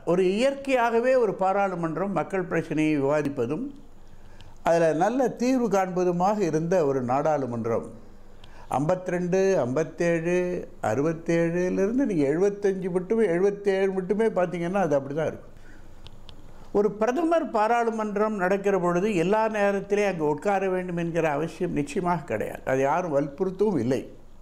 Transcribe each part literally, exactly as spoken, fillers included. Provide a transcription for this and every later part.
ஒரு இயற்கையாகவே ஒரு பாராளுமன்றம் மக்கள் பிரச்சனையை விவாதிப்பதும் அதில் நல்ல தீர்வு காண்பதுமாக இருந்த ஒரு நாடாளுமன்றம் ஐம்பத்தி ரெண்டு ஐம்பத்தேழு அறுபத்தேழுலேருந்து நீங்கள் எழுபத்தஞ்சு மட்டுமே எழுபத்தேழு மட்டுமே பார்த்தீங்கன்னா அது அப்படி தான் இருக்கும். ஒரு பிரதமர் பாராளுமன்றம் நடக்கிற பொழுது எல்லா நேரத்திலே அங்கே உட்கார வேண்டும் என்கிற அவசியம் நிச்சயமாக கிடையாது. அது யாரும் வற்புறுத்தவும் இல்லை.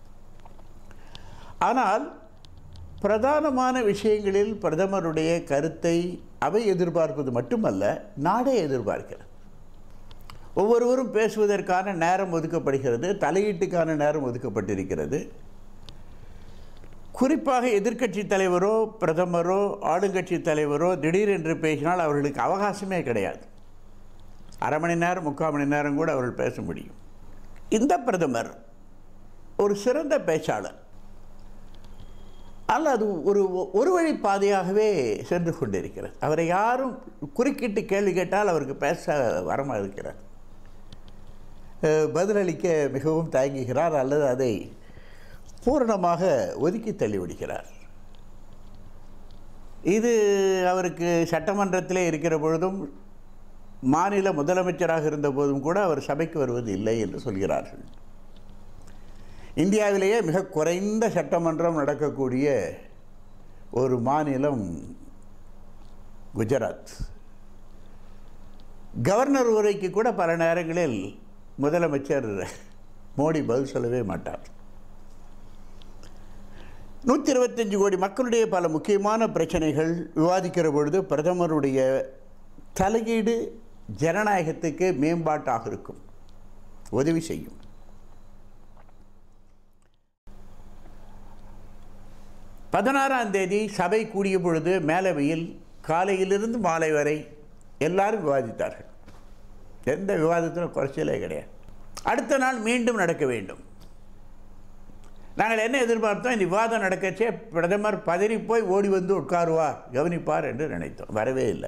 ஆனால் பிரதானமான விஷயங்களில் பிரதமருடைய கருத்தை அவை எதிர்பார்ப்பது மட்டுமல்ல, நாடே எதிர்பார்க்கிறது. ஒவ்வொருவரும் பேசுவதற்கான நேரம் ஒதுக்கப்படுகிறது, தலையீட்டுக்கான நேரம் ஒதுக்கப்பட்டிருக்கிறது. குறிப்பாக எதிர்க்கட்சி தலைவரோ பிரதமரோ ஆளுங்கட்சி தலைவரோ திடீரென்று பேசினால் அவர்களுக்கு அவகாசமே கிடையாது. அரை மணி நேரம் முக்கால் மணி நேரம் கூட அவர்கள் பேச முடியும். இந்த பிரதமர் ஒரு சிறந்த பேச்சாளர். ஆனால் அது ஒரு ஒரு வழி பாதையாகவே சென்று கொண்டிருக்கிறது. அவரை யாரும் குறுக்கிட்டு கேள்வி கேட்டால் அவருக்கு பேச வரமா இருக்கிறார், பதிலளிக்க மிகவும் தயங்குகிறார் அல்லது அதை பூரணமாக ஒதுக்கி தள்ளிவிடுகிறார். இது அவருக்கு சட்டமன்றத்திலே இருக்கிற பொழுதும் மாநில முதலமைச்சராக இருந்த போதும் கூட அவர் சபைக்கு வருவது இல்லை என்று சொல்கிறார்கள். இந்தியாவிலேயே மிக குறைந்த சட்டமன்றம் நடக்கக்கூடிய ஒரு மாநிலம் குஜராத். கவர்னர் உரைக்கு கூட பல நேரங்களில் முதலமைச்சர் மோடி பதில் சொல்லவே மாட்டார். நூற்றி இருபத்தஞ்சு கோடி மக்களுடைய பல முக்கியமான பிரச்சனைகள் விவாதிக்கிற பொழுது பிரதமருடைய தலையீடு ஜனநாயகத்துக்கு மேம்பாட்டாக இருக்கும், உதவி செய்யும். பதினாறாம் தேதி சபை கூடிய பொழுது மேலவையில் காலையிலிருந்து மாலை வரை எல்லாரும் விவாதித்தார்கள். எந்த விவாதத்திலும் குறைச்சலே கிடையாது. அடுத்த நாள் மீண்டும் நடக்க வேண்டும். நாங்கள் என்ன எதிர்பார்த்தோம், இந்த விவாதம் நடக்கச்சே பிரதமர் பதறி போய் ஓடி வந்து உட்காருவார், கவனிப்பார் என்று நினைத்தோம். வரவே இல்லை.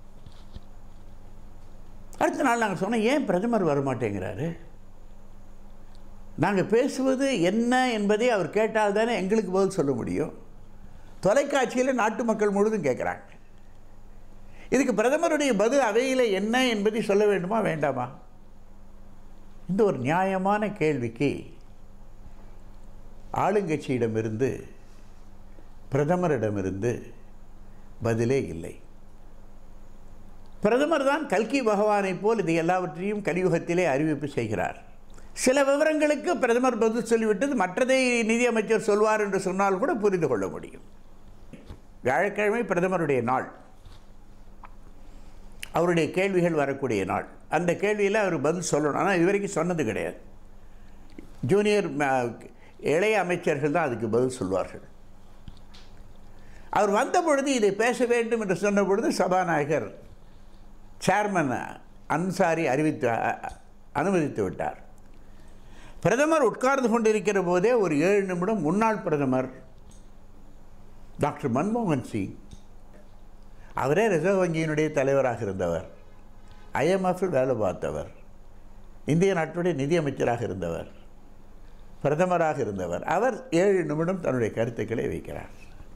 அடுத்த நாள் நாங்கள் சொன்னோம், ஏன் பிரதமர் வரமாட்டேங்கிறாரு? நாங்கள் பேசுவது என்ன என்பதை அவர் கேட்டால் தானே எங்களுக்கு பதில் சொல்ல முடியும். தொலைக்காட்சியில் நாட்டு மக்கள் முழுதும் கேட்குறாங்க. இதுக்கு பிரதமருடைய பதில் அவையில் என்ன என்பதை சொல்ல வேண்டுமா வேண்டாமா? இந்த ஒரு நியாயமான கேள்விக்கு ஆளுங்கட்சியிடமிருந்து பிரதமரிடமிருந்து பதிலே இல்லை. பிரதமர் தான் கல்கி பகவானை போல் இது எல்லாவற்றையும் கலியுகத்திலே அறிவிப்பு செய்கிறார். சில விவரங்களுக்கு பிரதமர் பதில் சொல்லிவிட்டது மற்றதை நிதியமைச்சர் சொல்வார் என்று சொன்னால் கூட புரிந்து கொள்ள முடியும். வியாழக்கிழமை பிரதமருடைய நாள், அவருடைய கேள்விகள் வரக்கூடிய நாள். அந்த கேள்வியில் அவர் பதில் சொல்லணும். ஆனால் இதுவரைக்கும் சொன்னது கிடையாது. ஜூனியர் இளைய அமைச்சர்கள் தான் அதுக்கு பதில் சொல்வார்கள். அவர் வந்த பொழுது இதை பேச வேண்டும் என்று சொன்ன பொழுது சபாநாயகர் சேர்மன் அன்சாரி அறிவித்து அனுமதித்து விட்டார். பிரதமர் உட்கார்ந்து கொண்டிருக்கிற போதே ஒரு ஏழு நிமிடம் முன்னாள் பிரதமர் டாக்டர் மன்மோகன் சிங், அவரே ரிசர்வ் வங்கியினுடைய தலைவராக இருந்தவர், ஐஎம்எஃப்பில் வேலை பார்த்தவர், இந்திய நாட்டுடைய நிதியமைச்சராக இருந்தவர், பிரதமராக இருந்தவர், அவர் ஏழு நிமிடம் தன்னுடைய கருத்துக்களை வைக்கிறார்.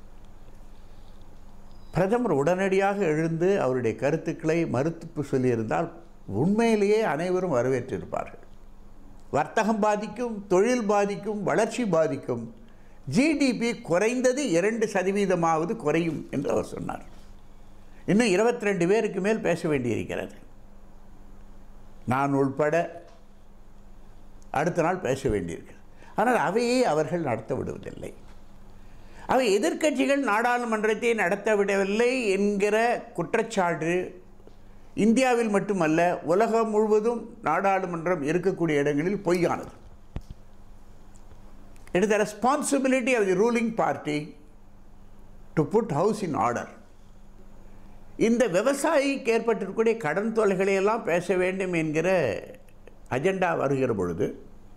பிரதமர் உடனடியாக எழுந்து அவருடைய கருத்துக்களை மறுத்து சொல்லியிருந்தால் உண்மையிலேயே அனைவரும் வரவேற்றிருப்பார்கள். வர்த்தகம் பாதிக்கும், தொழில் பாதிக்கும், வளர்ச்சி பாதிக்கும், ஜிடிபி குறைந்தது இரண்டு சதவீதமாவது குறையும் என்று அவர் சொன்னார். இன்னும் இருபத்தி ரெண்டு பேருக்கு மேல் பேச வேண்டியிருக்கிறது. நான் உள்பட அடுத்த நாள் பேச வேண்டியிருக்கிறது. ஆனால் அவையை அவர்கள் நடத்த விடுவதில்லை. அவை எதிர்க்கட்சிகள் நாடாளுமன்றத்தை நடத்த விடவில்லை என்கிற குற்றச்சாட்டு இந்தியாவில் மட்டுமல்ல உலகம் முழுவதும் நாடாளுமன்றம் இருக்கக்கூடிய இடங்களில் பொய்யானது. It is the responsibility of the ruling party to put house in order. இந்த விவசாயிக்கு ஏற்பட்டிருக்கக்கூடிய கடன் தொல்லைகளை எல்லாம் பேச வேண்டும் என்கிற அஜெண்டா வருகிற பொழுது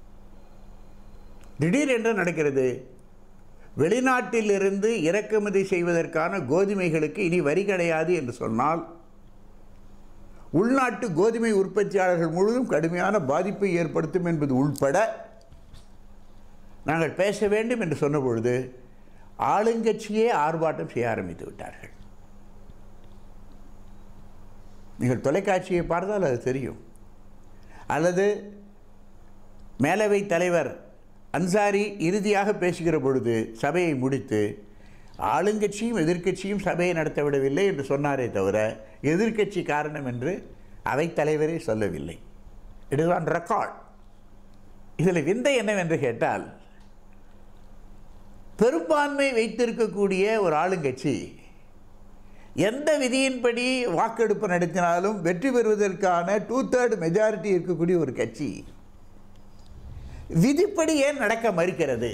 திடீரென்று நடக்கிறது. வெளிநாட்டிலிருந்து இறக்குமதி செய்வதற்கான கோதுமைகளுக்கு இனி வரி கிடையாது என்று சொன்னால் உள்நாட்டு கோதுமை உற்பத்தியாளர்கள் முழுவதும் கடுமையான பாதிப்பை ஏற்படுத்தும் என்பது உள்பட நாங்கள் பேச வேண்டும் என்று சொன்ன பொழுது ஆளுங்கட்சியே ஆர்ப்பாட்டம் செய்ய ஆரம்பித்து விட்டார்கள். நீங்கள் தொலைக்காட்சியை பார்த்தால் அது தெரியும். அல்லது மேலவை தலைவர் அன்சாரி இறுதியாக பேசுகிற பொழுது சபையை முடித்து ஆளுங்கட்சியும் எதிர்க்கட்சியும் சபையை நடத்த விடவில்லை என்று சொன்னாரே தவிர எதிர்க்கட்சி காரணம் என்று அவைத்தலைவரே சொல்லவில்லை. It is on record. இதில் விந்தை என்னவென்று கேட்டால், பெரும்பான்மை வைத்திருக்கக்கூடிய ஒரு ஆளுங்கட்சி எந்த விதியின்படி வாக்கெடுப்பு நடத்தினாலும் வெற்றி பெறுவதற்கான டூ தேர்ட் மெஜாரிட்டி இருக்கக்கூடிய ஒரு கட்சி விதிப்படி ஏன் நடக்க மறுக்கிறது?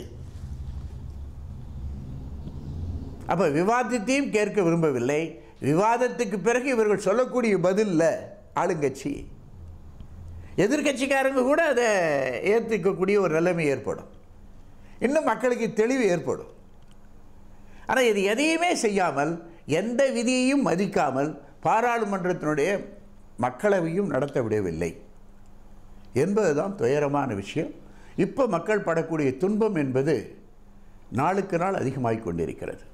அப்போ விவாதத்தையும் கேட்க விரும்பவில்லை. விவாதத்துக்கு பிறகு இவர்கள் சொல்லக்கூடிய பதிலில் ஆளுங்கட்சி எதிர்கட்சிக்காரங்க கூட அதை ஏற்றுக்கக்கூடிய ஒரு நிலைமை ஏற்படும். இன்னும் மக்களுக்கு தெளிவு ஏற்படும். ஆனால் இது எதையுமே செய்யாமல் எந்த விதியையும் மதிக்காமல் பாராளுமன்றத்தினுடைய மக்களவையும் நடத்த விடவில்லை என்பதுதான் துயரமான விஷயம். இப்போ மக்கள் படக்கூடிய துன்பம் என்பது நாளுக்கு நாள் அதிகமாகிக் கொண்டிருக்கிறது.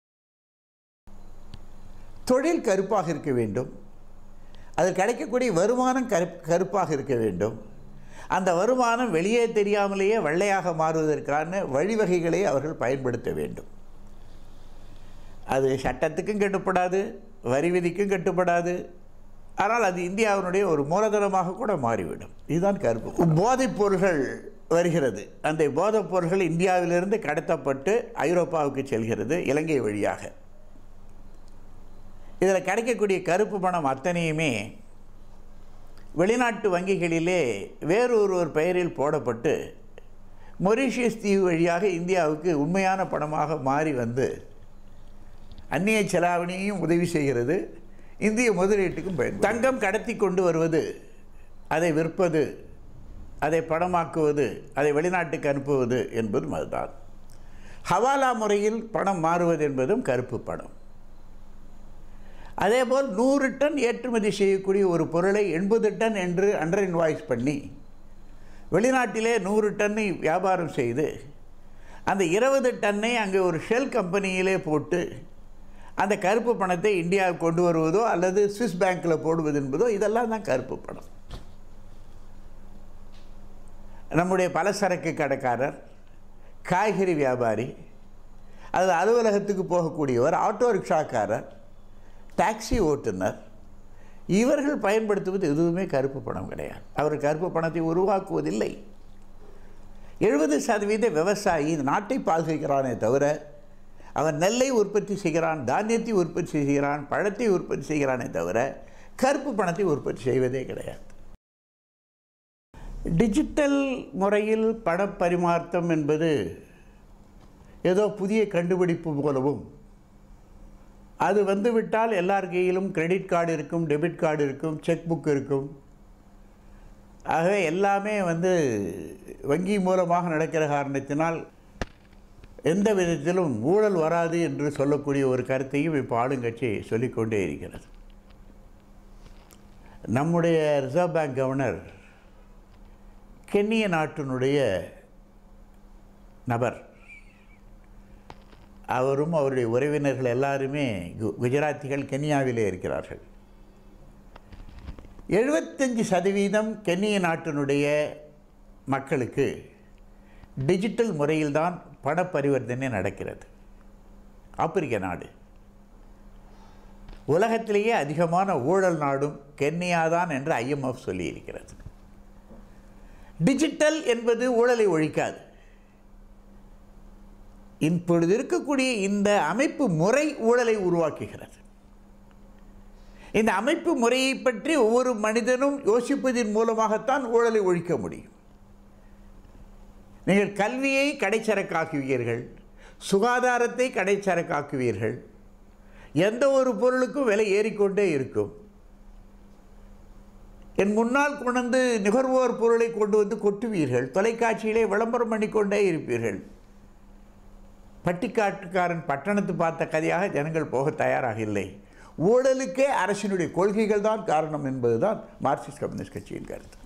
தொழில் கருப்பாக இருக்க வேண்டும், அது கிடைக்கக்கூடிய வருமானம் கருப் கருப்பாக இருக்க வேண்டும். அந்த வருமானம் வெளியே தெரியாமலேயே வெள்ளையாக மாறுவதற்கான வழிவகைகளை அவர்கள் பயன்படுத்த வேண்டும். அது சட்டத்துக்கும் கட்டுப்படாது, வரி விதிக்கும் கட்டுப்படாது. ஆனால் அது இந்தியாவினுடைய ஒரு மூலதனமாக கூட மாறிவிடும். இதுதான் கருப்பு. போதைப் பொருள்கள் வருகிறது. அந்த போதைப் பொருள்கள் இந்தியாவிலிருந்து கடத்தப்பட்டு ஐரோப்பாவுக்கு செல்கிறது இலங்கை வழியாக. இதில் கிடைக்கக்கூடிய கருப்பு பணம் அத்தனையுமே வெளிநாட்டு வங்கிகளிலே வேறொரு ஒரு பெயரில் போடப்பட்டு மொரீஷியஸ் தீவு வழியாக இந்தியாவுக்கு உண்மையான பணமாக மாறி வந்து அந்நிய செலாவணியையும் உதவி செய்கிறது, இந்திய முதலீட்டுக்கும் பயன். தங்கம் கடத்தி கொண்டு வருவது, அதை விற்பது, அதை பணமாக்குவது, அதை வெளிநாட்டுக்கு அனுப்புவது என்பதும் அதுதான். ஹவாலா முறையில் பணம் மாறுவது என்பதும் கருப்பு பணம். அதேபோல் நூறு டன் ஏற்றுமதி செய்யக்கூடிய ஒரு பொருளை எண்பது டன் என்று அண்டர் இன்வாய்ஸ் பண்ணி வெளிநாட்டிலே நூறு டன்னை வியாபாரம் செய்து அந்த இருபது டன்னை அங்கே ஒரு ஷெல் கம்பெனியிலே போட்டு அந்த கருப்பு பணத்தை இந்தியாவுக்கு கொண்டு வருவதோ அல்லது சுவிஸ் பேங்க்கில் போடுவது என்பதோ இதெல்லாம் தான் கருப்பு பணம். நம்முடைய பலசரக்கு கடைக்காரர், காய்கறி வியாபாரி, அல்லது அலுவலகத்துக்கு போகக்கூடியவர், ஆட்டோ ரிக்ஷாக்காரர், டாக்ஸி ஓட்டுநர், இவர்கள் பயன்படுத்துவது எதுவுமே கருப்பு பணம் கிடையாது. அவர் கருப்பு பணத்தை உருவாக்குவதில்லை. எழுபது சதவீத விவசாயி இந்த நாட்டை பாதுகாக்கிறானே தவிர அவன் நெல்லை உற்பத்தி செய்கிறான், தானியத்தை உற்பத்தி செய்கிறான், பழத்தை உற்பத்தி செய்கிறானே தவிர கருப்பு பணத்தை உற்பத்தி செய்வதே கிடையாது. டிஜிட்டல் முறையில் பணப்பரிமாற்றம் என்பது ஏதோ புதிய கண்டுபிடிப்பு போலவும், அது வந்துவிட்டால் எல்லார் கையிலும் கிரெடிட் கார்டு இருக்கும், டெபிட் கார்டு இருக்கும், செக் புக் இருக்கும். ஆகவே எல்லாமே வந்து வங்கி மூலமாக நடக்கிற காரணத்தினால் எந்த விதத்திலும் ஊழல் வராது என்று சொல்லக்கூடிய ஒரு கருத்தையும் இப்போ ஆளுங்கட்சி சொல்லிக்கொண்டே இருக்கிறது. நம்முடைய ரிசர்வ் பேங்க் கவர்னர் கென்னிய நாட்டினுடைய நபர், அவரும் அவருடைய உறவினர்கள் எல்லாருமே குஜராத்திகள் கென்யாவிலே இருக்கிறார்கள். எழுபத்தஞ்சு சதவீதம் கென்னிய நாட்டினுடைய மக்களுக்கு டிஜிட்டல் முறையில்தான் பண பரிவர்த்தனை நடக்கிறது. ஆப்பிரிக்க நாடு, உலகத்திலேயே அதிகமான ஊழல் நாடும் கென்யாதான் என்று ஐஎம்எஃப் சொல்லியிருக்கிறது. டிஜிட்டல் என்பது ஊழலை ஒழிக்காது. இப்பொழுது இருக்கக்கூடிய இந்த அமைப்பு முறை ஊழலை உருவாக்குகிறது. இந்த அமைப்பு முறையை பற்றி ஒவ்வொரு மனிதனும் யோசிப்பதன் மூலமாகத்தான் ஊழலை ஒழிக்க முடியும். நீங்கள் கல்வியை கடைச்சரக்காக்குவீர்கள், சுகாதாரத்தை கடைச்சரக்காக்குவீர்கள், எந்த ஒரு பொருளுக்கும் விலை ஏறிக்கொண்டே இருக்கும். என் முன்னால் கொண்டு நுகர்வோர் பொருளை கொண்டு வந்து கொட்டுவீர்கள், தொலைக்காட்சியிலே விளம்பரம் பண்ணிக்கொண்டே இருப்பீர்கள். பட்டிக்காட்டுக்காரன் பட்டணத்து பார்த்த கதையாக ஜனங்கள் போக தயாராக இல்லை. ஊழலுக்கே அரசினுடைய கொள்கைகள் தான் காரணம் என்பதுதான் மார்க்சிஸ்ட் கம்யூனிஸ்ட் கட்சியின் கருத்து.